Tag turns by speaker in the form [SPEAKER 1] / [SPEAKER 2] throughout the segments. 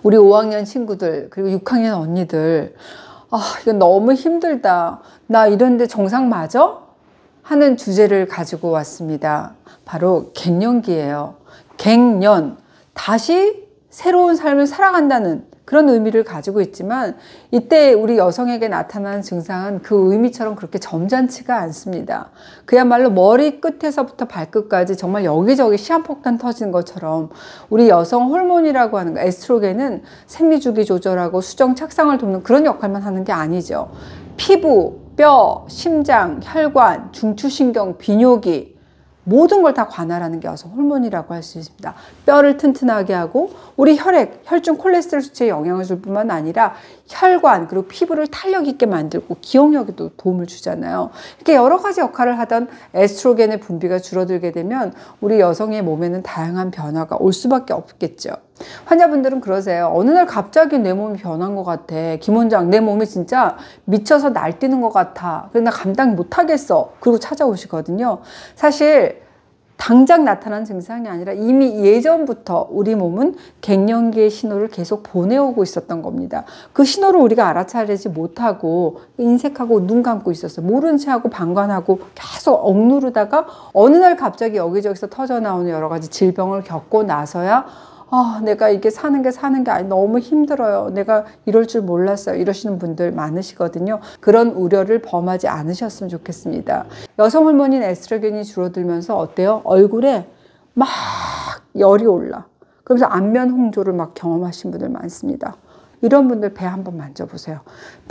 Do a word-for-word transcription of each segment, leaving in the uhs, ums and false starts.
[SPEAKER 1] 우리 오 학년 친구들 그리고 육 학년 언니들, 아 이거 너무 힘들다, 나 이런데 정상 맞아? 하는 주제를 가지고 왔습니다. 바로 갱년기예요. 갱년, 다시 새로운 삶을 살아간다는 그런 의미를 가지고 있지만, 이때 우리 여성에게 나타나는 증상은 그 의미처럼 그렇게 점잖지가 않습니다. 그야말로 머리 끝에서부터 발끝까지 정말 여기저기 시한폭탄 터진 것처럼 우리 여성 호르몬이라고 하는 거, 에스트로겐은 생리주기 조절하고 수정 착상을 돕는 그런 역할만 하는 게 아니죠. 피부, 뼈, 심장, 혈관, 중추신경, 비뇨기, 모든 걸 다 관할하는 게 여성 호르몬이라고 할 수 있습니다. 뼈를 튼튼하게 하고 우리 혈액, 혈중 콜레스테롤 수치에 영향을 줄 뿐만 아니라 혈관 그리고 피부를 탄력 있게 만들고 기억력에도 도움을 주잖아요. 이렇게 여러 가지 역할을 하던 에스트로겐의 분비가 줄어들게 되면 우리 여성의 몸에는 다양한 변화가 올 수밖에 없겠죠. 환자분들은 그러세요. 어느 날 갑자기 내 몸이 변한 것 같아. 김 원장, 내 몸이 진짜 미쳐서 날뛰는 것 같아. 그래서 나 감당 못하겠어. 그리고 찾아오시거든요. 사실 당장 나타난 증상이 아니라 이미 예전부터 우리 몸은 갱년기의 신호를 계속 보내오고 있었던 겁니다. 그 신호를 우리가 알아차리지 못하고 인색하고 눈 감고 있었어요. 모른 채 하고 방관하고 계속 억누르다가 어느 날 갑자기 여기저기서 터져나오는 여러 가지 질병을 겪고 나서야 아, 내가 이게 사는 게 사는 게 아니, 너무 힘들어요. 내가 이럴 줄 몰랐어요. 이러시는 분들 많으시거든요. 그런 우려를 범하지 않으셨으면 좋겠습니다. 여성 호르몬인 에스트로겐이 줄어들면서 어때요? 얼굴에 막 열이 올라. 그러면서 안면 홍조를 막 경험하신 분들 많습니다. 이런 분들 배 한번 만져보세요.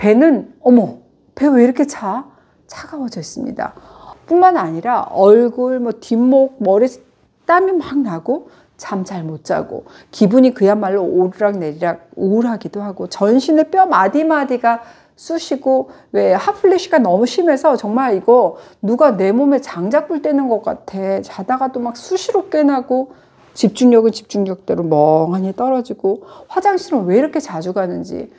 [SPEAKER 1] 배는 어머, 배 왜 이렇게 차? 차가워져 있습니다. 뿐만 아니라 얼굴, 뭐 뒷목, 머리 땀이 막 나고 잠 잘 못 자고 기분이 그야말로 오르락내리락 우울하기도 하고 전신의 뼈 마디마디가 쑤시고, 왜 핫플래시가 너무 심해서 정말 이거 누가 내 몸에 장작불 떼는 것 같아. 자다가도 막 수시로 깨나고 집중력은 집중력대로 멍하니 떨어지고 화장실은 왜 이렇게 자주 가는지,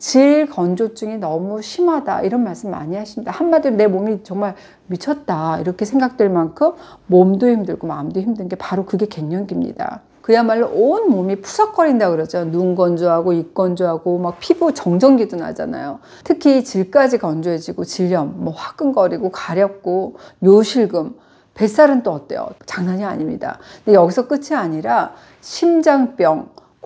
[SPEAKER 1] 질 건조증이 너무 심하다 이런 말씀 많이 하십니다. 한마디로 내 몸이 정말 미쳤다 이렇게 생각될 만큼 몸도 힘들고 마음도 힘든 게 바로 그게 갱년기입니다. 그야말로 온 몸이 푸석거린다 그러죠. 눈 건조하고 입 건조하고 막 피부 정전기도 나잖아요. 특히 질까지 건조해지고 질염, 뭐 화끈거리고 가렵고 요실금, 뱃살은 또 어때요? 장난이 아닙니다. 근데 여기서 끝이 아니라 심장병,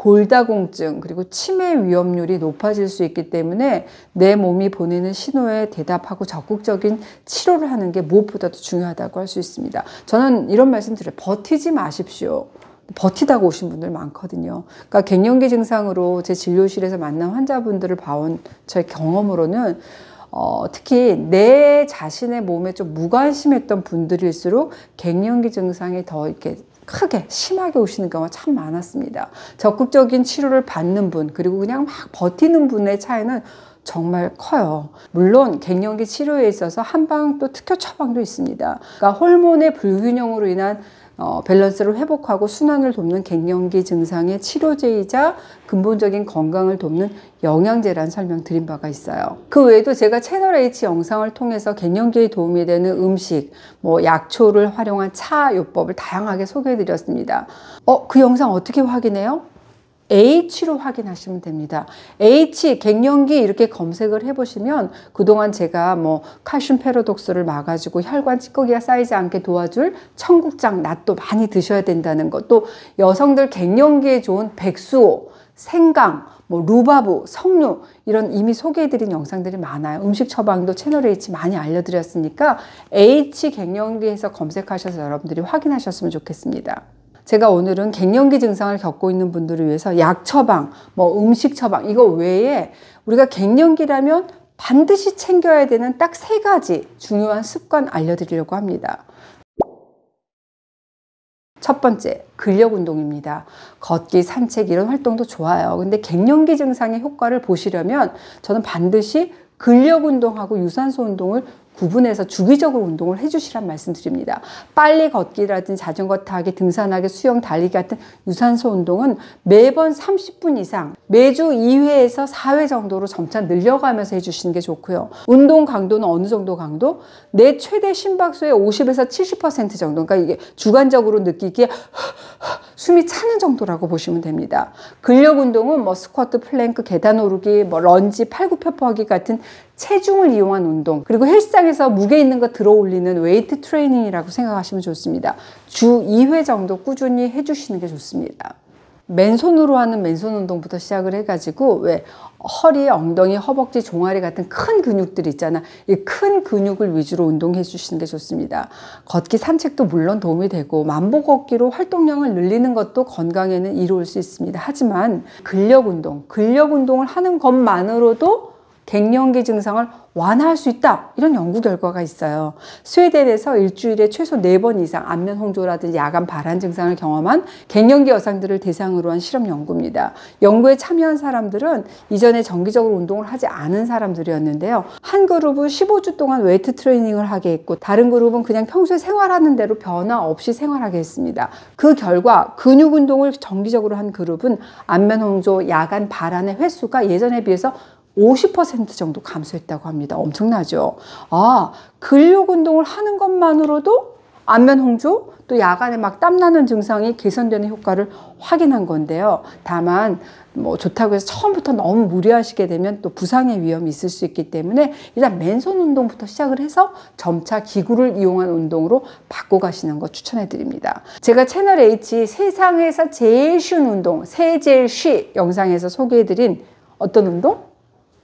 [SPEAKER 1] 골다공증, 그리고 치매 위험률이 높아질 수 있기 때문에 내 몸이 보내는 신호에 대답하고 적극적인 치료를 하는 게 무엇보다도 중요하다고 할 수 있습니다. 저는 이런 말씀 드려요. 버티지 마십시오. 버티다가 오신 분들 많거든요. 그러니까 갱년기 증상으로 제 진료실에서 만난 환자분들을 봐온 저의 경험으로는 어, 특히 내 자신의 몸에 좀 무관심했던 분들일수록 갱년기 증상이 더 이렇게 크게 심하게 오시는 경우가 참 많았습니다. 적극적인 치료를 받는 분 그리고 그냥 막 버티는 분의 차이는 정말 커요. 물론 갱년기 치료에 있어서 한방 또 특효 처방도 있습니다. 그러니까 호르몬의 불균형으로 인한 어, 밸런스를 회복하고 순환을 돕는 갱년기 증상의 치료제이자 근본적인 건강을 돕는 영양제라는 설명 드린 바가 있어요. 그 외에도 제가 채널 H 영상을 통해서 갱년기에 도움이 되는 음식, 뭐 약초를 활용한 차 요법을 다양하게 소개해 드렸습니다. 어, 그 영상 어떻게 확인해요? H로 확인하시면 됩니다. H, 갱년기 이렇게 검색을 해보시면 그동안 제가 뭐 칼슘 패러독스를 막아주고 혈관 찌꺼기가 쌓이지 않게 도와줄 청국장, 낫도 많이 드셔야 된다는 것, 또 여성들 갱년기에 좋은 백수호, 생강, 뭐 루바브, 석류 이런 이미 소개해드린 영상들이 많아요. 음식 처방도 채널 H 많이 알려드렸으니까 H 갱년기에서 검색하셔서 여러분들이 확인하셨으면 좋겠습니다. 제가 오늘은 갱년기 증상을 겪고 있는 분들을 위해서 약 처방, 뭐 음식 처방 이거 외에 우리가 갱년기라면 반드시 챙겨야 되는 딱 세 가지 중요한 습관 알려드리려고 합니다. 첫 번째, 근력 운동입니다. 걷기, 산책 이런 활동도 좋아요. 근데 갱년기 증상의 효과를 보시려면 저는 반드시 근력 운동하고 유산소 운동을 구분해서 주기적으로 운동을 해주시란 말씀드립니다. 빨리 걷기라든지 자전거 타기, 등산하기, 수영, 달리기 같은 유산소 운동은 매번 삼십 분 이상 매주 이 회에서 사 회 정도로 점차 늘려가면서 해주시는 게 좋고요. 운동 강도는 어느 정도 강도? 내 최대 심박수의 오십에서 칠십 퍼센트 정도, 그러니까 이게 주관적으로 느끼기에 숨이 차는 정도라고 보시면 됩니다. 근력 운동은 뭐 스쿼트, 플랭크, 계단 오르기, 뭐 런지, 팔굽혀펴기 같은 체중을 이용한 운동, 그리고 헬스장에서 무게 있는 거 들어 올리는 웨이트 트레이닝이라고 생각하시면 좋습니다. 주 이 회 정도 꾸준히 해주시는 게 좋습니다. 맨손으로 하는 맨손 운동부터 시작을 해가지고 왜 허리, 엉덩이, 허벅지, 종아리 같은 큰 근육들 있잖아. 이 큰 근육을 위주로 운동해 주시는 게 좋습니다. 걷기, 산책도 물론 도움이 되고 만보 걷기로 활동량을 늘리는 것도 건강에는 이로울 수 있습니다. 하지만 근력 운동, 근력 운동을 하는 것만으로도 갱년기 증상을 완화할 수 있다, 이런 연구 결과가 있어요. 스웨덴에서 일주일에 최소 네 번 이상 안면 홍조라든지 야간 발한 증상을 경험한 갱년기 여성들을 대상으로 한 실험 연구입니다. 연구에 참여한 사람들은 이전에 정기적으로 운동을 하지 않은 사람들이었는데요. 한 그룹은 십오 주 동안 웨이트 트레이닝을 하게 했고, 다른 그룹은 그냥 평소에 생활하는 대로 변화 없이 생활하게 했습니다. 그 결과 근육 운동을 정기적으로 한 그룹은 안면 홍조, 야간 발한의 횟수가 예전에 비해서 오십 퍼센트 정도 감소했다고 합니다. 엄청나죠? 아, 근력 운동을 하는 것만으로도 안면 홍조, 또 야간에 막 땀나는 증상이 개선되는 효과를 확인한 건데요. 다만 뭐 좋다고 해서 처음부터 너무 무리하시게 되면 또 부상의 위험이 있을 수 있기 때문에 일단 맨손 운동부터 시작을 해서 점차 기구를 이용한 운동으로 바꿔가시는 거 추천해 드립니다. 제가 채널 H 세상에서 제일 쉬운 운동, 세 제일 쉬 영상에서 소개해 드린 어떤 운동?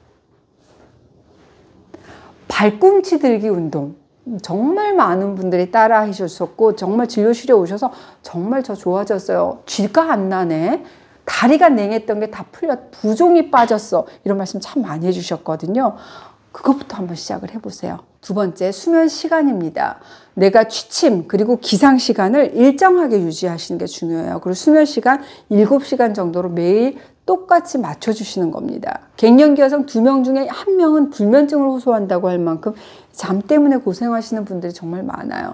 [SPEAKER 1] 발꿈치 들기 운동. 정말 많은 분들이 따라 하셨었고, 정말 진료실에 오셔서 정말 저 좋아졌어요. 쥐가 안 나네. 다리가 냉했던 게 다 풀려, 부종이 빠졌어. 이런 말씀 참 많이 해주셨거든요. 그것부터 한번 시작을 해보세요. 두 번째, 수면 시간입니다. 내가 취침 그리고 기상 시간을 일정하게 유지하시는 게 중요해요. 그리고 수면 시간 일곱 시간 정도로 매일 똑같이 맞춰주시는 겁니다. 갱년기 여성 두 명 중에 한 명은 불면증을 호소한다고 할 만큼 잠 때문에 고생하시는 분들이 정말 많아요.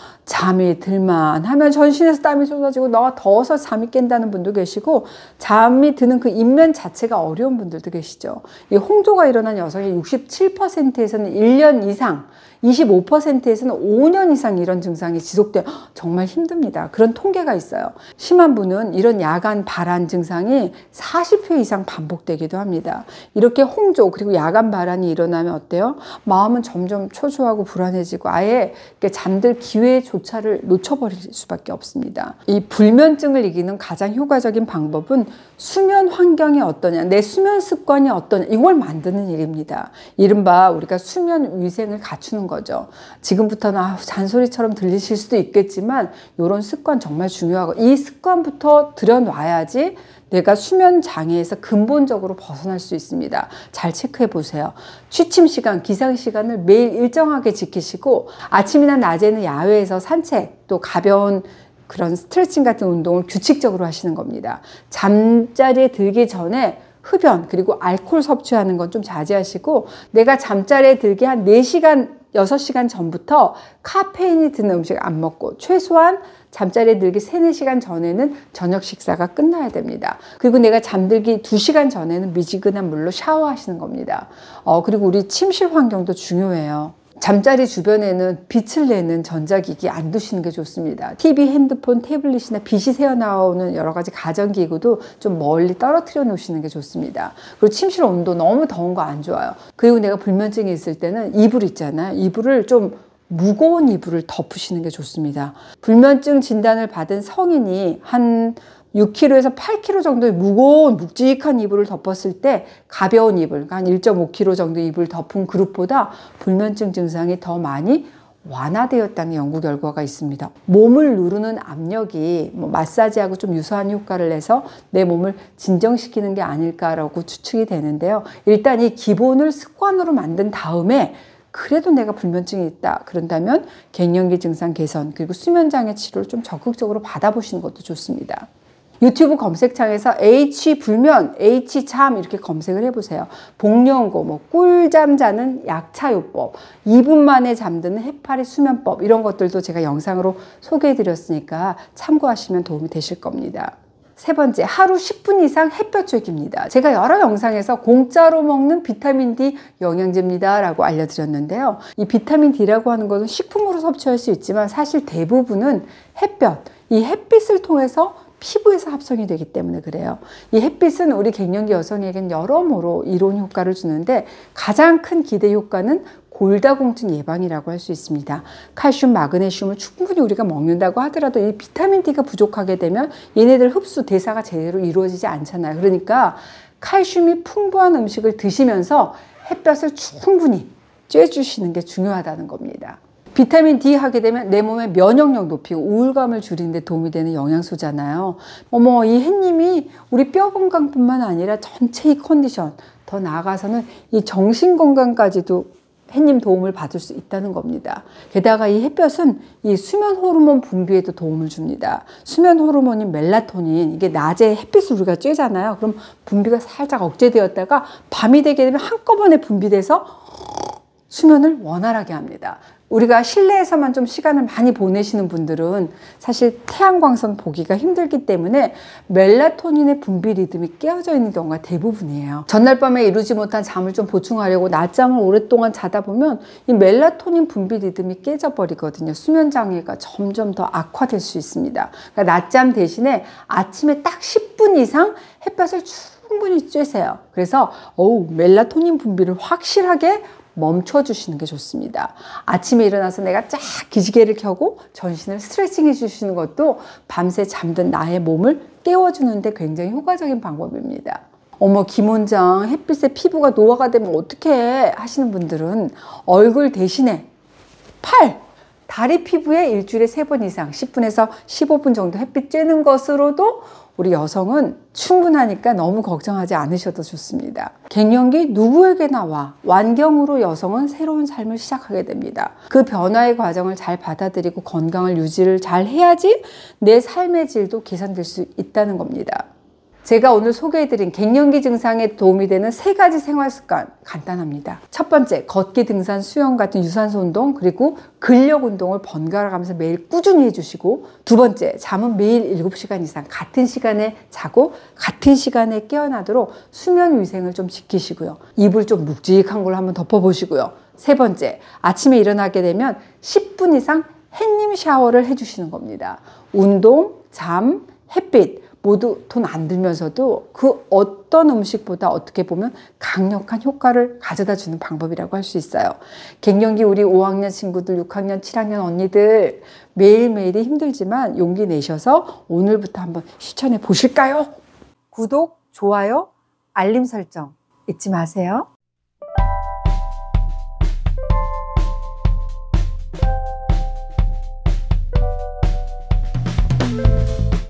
[SPEAKER 1] 잠이 들만 하면 전신에서 땀이 쏟아지고 너가 더워서 잠이 깬다는 분도 계시고, 잠이 드는 그 입면 자체가 어려운 분들도 계시죠. 이 홍조가 일어난 여성의 육십칠 퍼센트에서는 일 년 이상, 이십오 퍼센트에서는 오 년 이상 이런 증상이 지속돼 정말 힘듭니다. 그런 통계가 있어요. 심한 분은 이런 야간 발한 증상이 사십 회 이상 반복되기도 합니다. 이렇게 홍조 그리고 야간 발한이 일어나면 어때요? 마음은 점점 초조하고 불안해지고 아예 잠들 기회조차를 놓쳐버릴 수밖에 없습니다. 이 불면증을 이기는 가장 효과적인 방법은 수면 환경이 어떠냐, 내 수면 습관이 어떠냐, 이걸 만드는 일입니다. 이른바 우리가 수면 위생을 갖추는 거죠. 지금부터는 아, 잔소리처럼 들리실 수도 있겠지만 이런 습관 정말 중요하고, 이 습관부터 들여놔야지 내가 수면 장애에서 근본적으로 벗어날 수 있습니다. 잘 체크해 보세요. 취침 시간, 기상 시간을 매일 일정하게 지키시고, 아침이나 낮에는 야외에서 산책, 또 가벼운 그런 스트레칭 같은 운동을 규칙적으로 하시는 겁니다. 잠자리에 들기 전에 흡연 그리고 알코올 섭취하는 건 좀 자제하시고, 내가 잠자리에 들기 한 네 시간, 여섯 시간 전부터 카페인이 드는 음식 안 먹고, 최소한 잠자리에 들기 세네 시간 전에는 저녁 식사가 끝나야 됩니다. 그리고 내가 잠들기 두 시간 전에는 미지근한 물로 샤워하시는 겁니다. 어, 그리고 우리 침실 환경도 중요해요. 잠자리 주변에는 빛을 내는 전자기기 안 두시는 게 좋습니다. 티비, 핸드폰, 태블릿이나 빛이 새어나오는 여러 가지 가전기구도 좀 멀리 떨어뜨려 놓으시는 게 좋습니다. 그리고 침실 온도 너무 더운 거 안 좋아요. 그리고 내가 불면증이 있을 때는 이불 있잖아요. 이불을 좀 무거운 이불을 덮으시는 게 좋습니다. 불면증 진단을 받은 성인이 한 육 킬로그램에서 팔 킬로그램 정도의 무거운 묵직한 이불을 덮었을 때 가벼운 이불, 한 일 점 오 킬로그램 정도의 이불을 덮은 그룹보다 불면증 증상이 더 많이 완화되었다는 연구 결과가 있습니다. 몸을 누르는 압력이 뭐 마사지하고 좀 유사한 효과를 내서 내 몸을 진정시키는 게 아닐까라고 추측이 되는데요. 일단 이 기본을 습관으로 만든 다음에 그래도 내가 불면증이 있다 그런다면 갱년기 증상 개선 그리고 수면장애 치료를 좀 적극적으로 받아보시는 것도 좋습니다. 유튜브 검색창에서 H 불면, H 잠 이렇게 검색을 해보세요. 복령고, 뭐 꿀잠 자는 약차요법, 이 분 만에 잠드는 해파리 수면법 이런 것들도 제가 영상으로 소개해드렸으니까 참고하시면 도움이 되실 겁니다. 세 번째, 하루 십 분 이상 햇볕 쬐기입니다. 제가 여러 영상에서 공짜로 먹는 비타민 D 영양제입니다 라고 알려드렸는데요. 이 비타민 D라고 하는 것은 식품으로 섭취할 수 있지만 사실 대부분은 햇볕, 이 햇빛을 통해서 피부에서 합성이 되기 때문에 그래요. 이 햇빛은 우리 갱년기 여성에겐 여러모로 이로운 효과를 주는데 가장 큰 기대 효과는 골다공증 예방이라고 할 수 있습니다. 칼슘, 마그네슘을 충분히 우리가 먹는다고 하더라도 이 비타민 D가 부족하게 되면 얘네들 흡수, 대사가 제대로 이루어지지 않잖아요. 그러니까 칼슘이 풍부한 음식을 드시면서 햇볕을 충분히 쬐주시는 게 중요하다는 겁니다. 비타민 D 하게 되면 내 몸의 면역력 높이고 우울감을 줄이는 데 도움이 되는 영양소잖아요. 어머, 이 햇님이 우리 뼈 건강뿐만 아니라 전체의 컨디션, 더 나아가서는 이 정신 건강까지도 햇님 도움을 받을 수 있다는 겁니다. 게다가 이 햇볕은 이 수면 호르몬 분비에도 도움을 줍니다. 수면 호르몬인 멜라토닌, 이게 낮에 햇빛을 우리가 쬐잖아요. 그럼 분비가 살짝 억제되었다가 밤이 되게 되면 한꺼번에 분비돼서 수면을 원활하게 합니다. 우리가 실내에서만 좀 시간을 많이 보내시는 분들은 사실 태양광선 보기가 힘들기 때문에 멜라토닌의 분비 리듬이 깨어져 있는 경우가 대부분이에요. 전날 밤에 이루지 못한 잠을 좀 보충하려고 낮잠을 오랫동안 자다 보면 이 멜라토닌 분비 리듬이 깨져 버리거든요. 수면 장애가 점점 더 악화될 수 있습니다. 그러니까 낮잠 대신에 아침에 딱 십 분 이상 햇볕을 충분히 쬐세요. 그래서 어우, 멜라토닌 분비를 확실하게 멈춰주시는 게 좋습니다. 아침에 일어나서 내가 쫙 기지개를 켜고 전신을 스트레칭 해주시는 것도 밤새 잠든 나의 몸을 깨워주는데 굉장히 효과적인 방법입니다. 어머, 김 원장, 햇빛에 피부가 노화가 되면 어떡해 하시는 분들은 얼굴 대신에 팔, 다리 피부에 일주일에 세 번 이상 십 분에서 십오 분 정도 햇빛 쬐는 것으로도 우리 여성은 충분하니까 너무 걱정하지 않으셔도 좋습니다. 갱년기 누구에게나 와 완경으로 여성은 새로운 삶을 시작하게 됩니다. 그 변화의 과정을 잘 받아들이고 건강을 유지를 잘 해야지 내 삶의 질도 개선될 수 있다는 겁니다. 제가 오늘 소개해드린 갱년기 증상에 도움이 되는 세 가지 생활습관 간단합니다. 첫 번째, 걷기, 등산, 수영 같은 유산소 운동, 그리고 근력 운동을 번갈아 가면서 매일 꾸준히 해주시고, 두 번째, 잠은 매일 일곱 시간 이상 같은 시간에 자고 같은 시간에 깨어나도록 수면 위생을 좀 지키시고요. 이불 좀 묵직한 걸로 한번 덮어보시고요. 세 번째, 아침에 일어나게 되면 십 분 이상 햇님 샤워를 해주시는 겁니다. 운동, 잠, 햇빛 모두 돈 안 들면서도 그 어떤 음식보다 어떻게 보면 강력한 효과를 가져다 주는 방법이라고 할 수 있어요. 갱년기 우리 오 학년 친구들, 육 학년, 칠 학년 언니들 매일매일이 힘들지만 용기 내셔서 오늘부터 한번 실천해 보실까요? 구독, 좋아요, 알림 설정 잊지 마세요.